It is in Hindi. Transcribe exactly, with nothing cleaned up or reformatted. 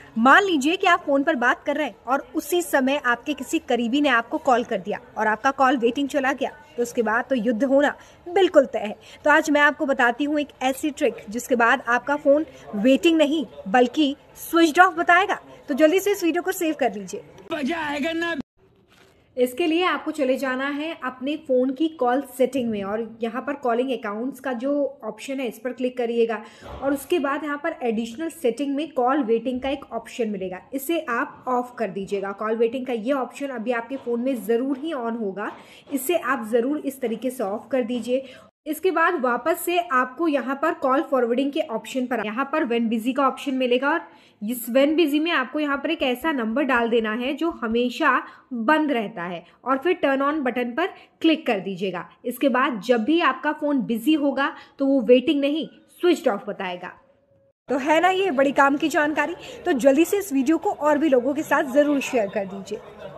मान लीजिए कि आप फोन पर बात कर रहे हैं और उसी समय आपके किसी करीबी ने आपको कॉल कर दिया और आपका कॉल वेटिंग चला गया, तो उसके बाद तो युद्ध होना बिल्कुल तय है। तो आज मैं आपको बताती हूँ एक ऐसी ट्रिक जिसके बाद आपका फोन वेटिंग नहीं बल्कि स्विच ऑफ बताएगा। तो जल्दी से इस वीडियो को सेव कर लीजिए, मजा आएगा ना। इसके लिए आपको चले जाना है अपने फ़ोन की कॉल सेटिंग में और यहाँ पर कॉलिंग अकाउंट्स का जो ऑप्शन है इस पर क्लिक करिएगा और उसके बाद यहाँ पर एडिशनल सेटिंग में कॉल वेटिंग का एक ऑप्शन मिलेगा, इसे आप ऑफ कर दीजिएगा। कॉल वेटिंग का ये ऑप्शन अभी आपके फ़ोन में ज़रूर ही ऑन होगा, इसे आप ज़रूर इस तरीके से ऑफ कर दीजिए। इसके बाद वापस से आपको यहाँ पर कॉल फॉरवर्डिंग के ऑप्शन पर यहाँ पर व्हेन बिजी का ऑप्शन मिलेगा और इस व्हेन बिजी में आपको यहाँ पर एक ऐसा नंबर डाल देना है जो हमेशा बंद रहता है और फिर टर्न ऑन बटन पर क्लिक कर दीजिएगा। इसके बाद जब भी आपका फ़ोन बिजी होगा तो वो वेटिंग नहीं स्विच ऑफ बताएगा। तो है ना ये बड़ी काम की जानकारी। तो जल्दी से इस वीडियो को और भी लोगों के साथ ज़रूर शेयर कर दीजिए।